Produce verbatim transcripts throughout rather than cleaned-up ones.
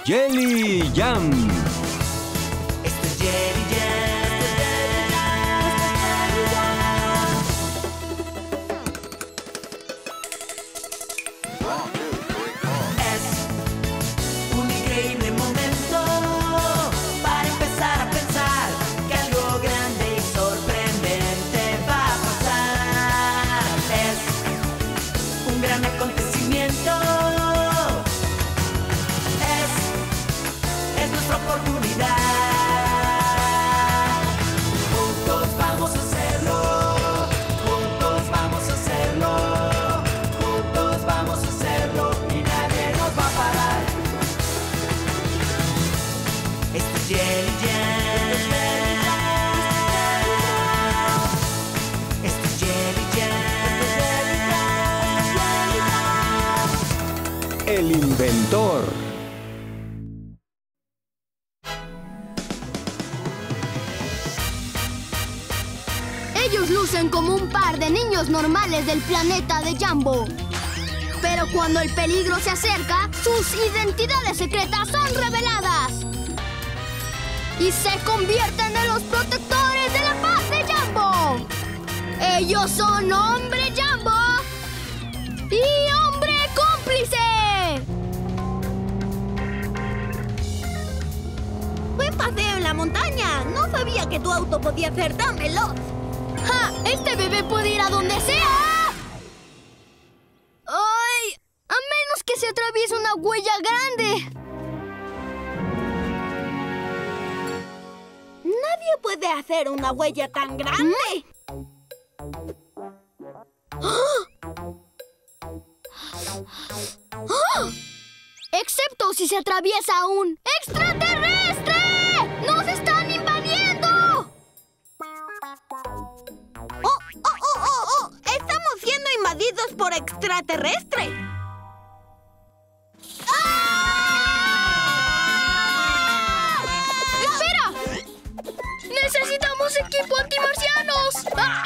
Jelly Jam. Esto es Jelly Jam. Es un increíble momento para empezar a pensar que algo grande y sorprendente va a pasar. Es un gran acontecimiento. Es, es nuestra oportunidad. Juntos vamos a hacerlo. Juntos vamos a hacerlo. Juntos vamos a hacerlo y nadie nos va a parar. Esto es Jelly Jam. Esto es Jelly Jam. El inventor. Ellos lucen como un par de niños normales del planeta de Jambo. Pero cuando el peligro se acerca, sus identidades secretas son reveladas. Y se convierten en los protectores de la paz de Jambo. Ellos son Hombre Jambo y Hombre Cómplice. Buen paseo en la montaña. No sabía que tu auto podía ser tan veloz. ¡Ja! ¡Este bebé puede ir a donde sea! ¡Ay! A menos que se atraviese una huella grande. Nadie puede hacer una huella tan grande. ¡Ah! Excepto si se atraviesa un extraterrestre. ¡Nos están invadiendo! ¡Oh, oh, oh, oh, oh! ¡Estamos siendo invadidos por extraterrestre! ¡Ah! ¡Espera! ¡Necesitamos equipo antimarcianos! ¡Ah!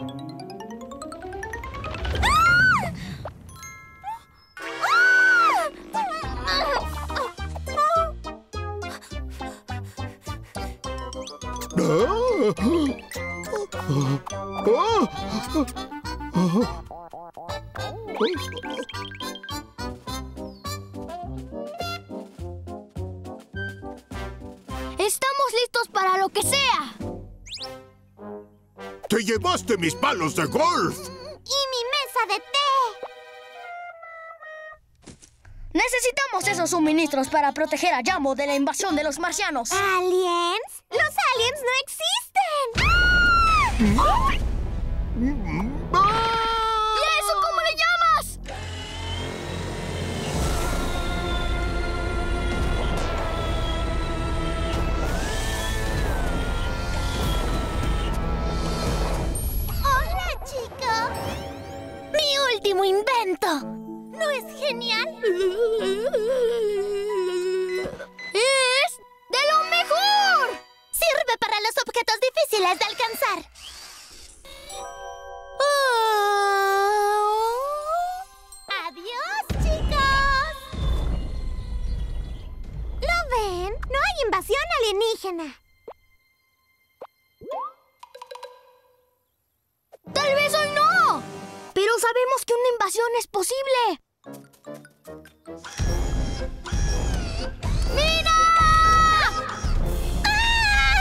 ¡Estamos listos para lo que sea! ¡Te llevaste mis palos de golf! ¡Y mi mesa de té! Necesitamos esos suministros para proteger a Jambo de la invasión de los marcianos. ¿Aliens? ¡Los aliens no existen! ¡Ah! ¿Y a eso cómo le llamas? ¡Hola, chicos! ¡Mi último invento! ¿No es genial? ¡Es de lo mejor! Sirve para los objetos difíciles de alcanzar. ¡Adiós, chicos! ¿Lo ven? No hay invasión alienígena. ¡Tal vez hoy no! Pero sabemos que una invasión es posible. ¡Mira! ¡Ah!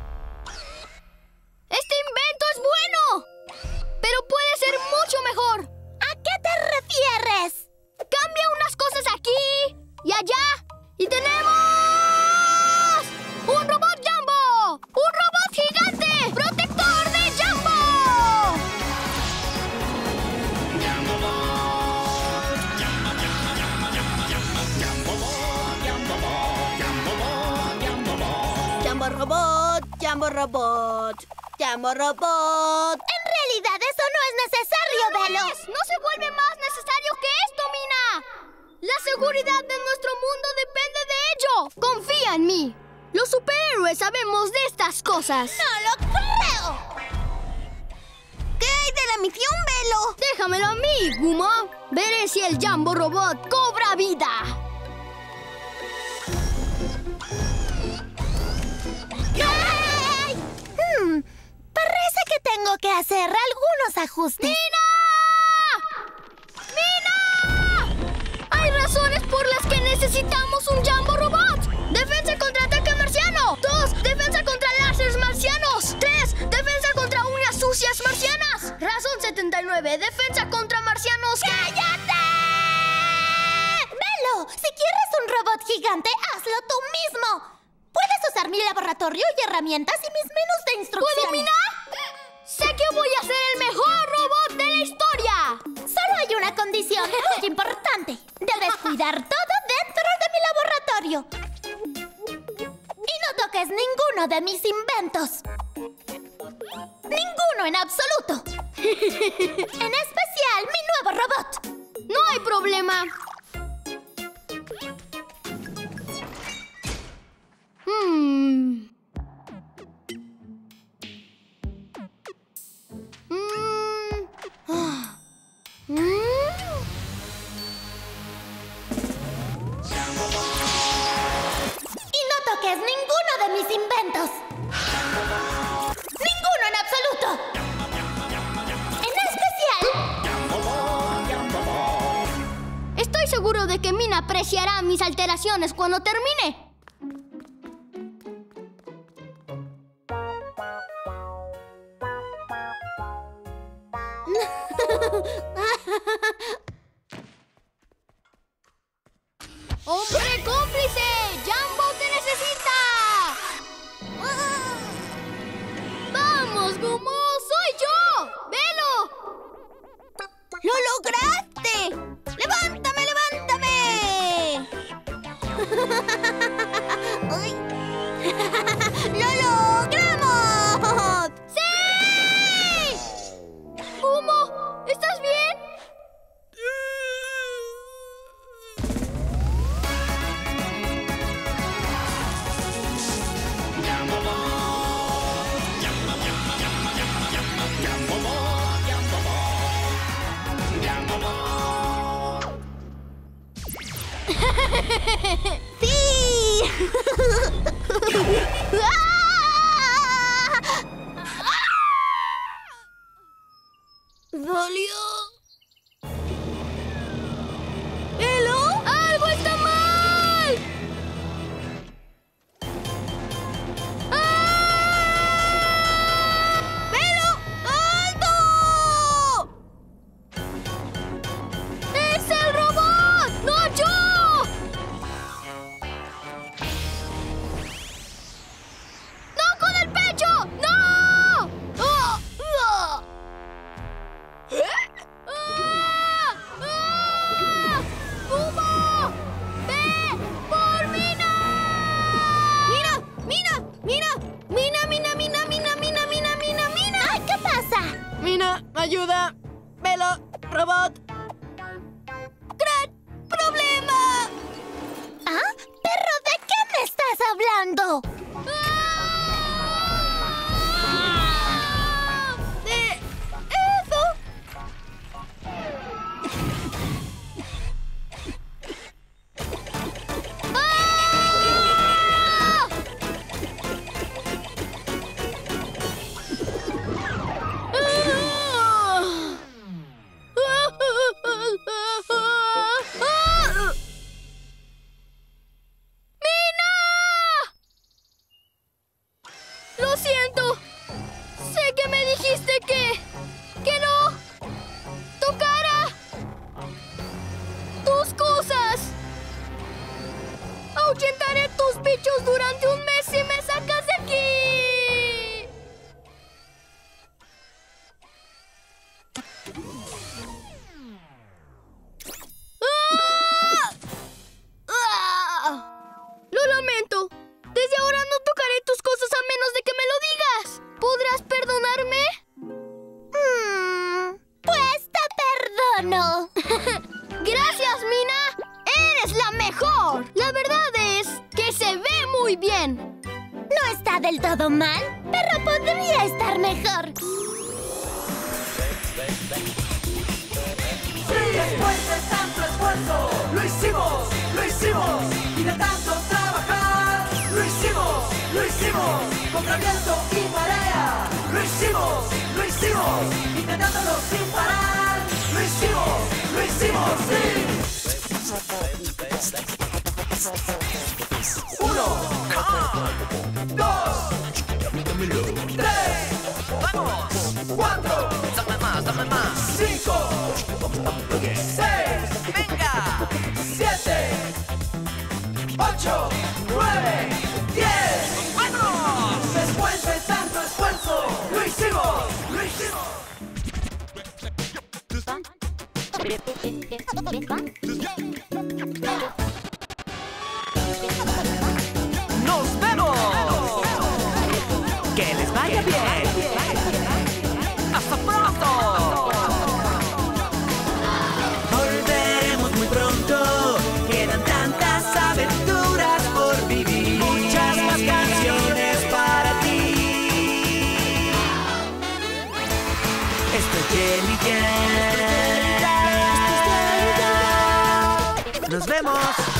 ¡Este invento es bueno! Pero puede ser mucho mejor. ¿A qué te refieres? Cambia unas cosas aquí y allá. ¡Y tenemos! ¡Un robot Jambo! ¡Un robot gigante! ¡Protector de Jambo! Jambo Robot, Jambo Robot, Jambo Robot. En realidad eso no es necesario, Velo. ¡No se vuelve más necesario que esto, Mina! La seguridad de nuestro mundo depende de ello. Confía en mí. Los superhéroes sabemos de estas cosas. ¡No lo creo! ¿Qué hay de la misión, Velo? Déjamelo a mí, Guma. Veré si el Jambo Robot cobra vida. hacer algunos ajustes. ¡Mina! ¡Mina! Hay razones por las que necesitamos un Jambo Robot. Defensa contra ataque marciano. Dos, defensa contra láseres marcianos. Tres, defensa contra uñas sucias marcianas. Razón setenta y nueve, defensa contra marcianos. ¡Cállate! ¡Velo! Si quieres un robot gigante, hazlo tú mismo. Puedes usar mi laboratorio y herramientas y mis menús de instrucciones. ¿Puedo, Mina? Sé que voy a ser el mejor robot de la historia. Solo hay una condición muy importante. Debes cuidar todo dentro de mi laboratorio. Y no toques ninguno de mis inventos. Ninguno en absoluto. En especial mi nuevo robot. No hay problema. Hmm. Mm. Ah. Mm. Y no toques ninguno de mis inventos. Ninguno en absoluto. En especial. Estoy seguro de que Mina apreciará mis alteraciones cuando termine. ¡Hombre cómplice! ¡Jambo te necesita! ¡Vamos, Gumo! ¡Soy yo! ¡Velo! ¡Lo lograste! ¡Levántame, levántame! ¡Uy! ¡Lo logramos! ¡Sí! Gumo, ¿estás bien? ¡Sí! ¿Dolió? ¿Elo? ¡Algo está mal! ¡Ah! ¡Velo! ¡Alto! ¡Es el robot! ¡No yo! ¡No con el pecho! ¡No! ¡Oh! ¡Oh! ¡Ah! ¡Ah! ¡Gumo! ¡Ve por Mina! ¡Mina! ¡Mina! ¡Mina! ¡Mina, Mina, Mina, Mina, Mina, Mina, Mina, Mina! ¡Ay, qué pasa! Mina, ayuda. Velo, robot. ¡Gran problema! ¿Ah? ¿Perro, de qué me estás hablando? ¡Ah! ¡De eso! ¡Ah! ¡Ah! ¡Mina! Lo siento. Sé que me dijiste que... que no tocara tus cosas. Ahuyentaré tus bichos durante un mes si me sacas de aquí. ¡Ah! ¡Ah! Lo lamento. Desde ahora no tocaré tus cosas a menos de que me lo digas. ¿Podrás perdonarme? Mm, pues te perdono. Gracias, Mina. Eres la mejor. La verdad es que se ve muy bien. No está del todo mal, pero podría estar mejor. Después de tanto esfuerzo, lo hicimos, lo hicimos. Y de tanto trabajar, lo hicimos, lo hicimos. Contra viento y marea, lo hicimos, lo hicimos. intentándolo sin parar. Lo hicimos, lo hicimos, sí. Uno, dos, tres, ¡Vamos! cuatro, ¡Dame más, dame más! cinco, seis, ¡Venga! siete, ocho, nueve, diez. ¡Vamos! Después de tanto esfuerzo, lo hicimos, lo hicimos. ¡Nos vemos! ¡Que les vaya bien! ¡Hasta pronto! Volveremos muy pronto. Quedan tantas aventuras por vivir. Muchas más canciones para ti. Esto es Jelly Jam. ¡Nos vemos!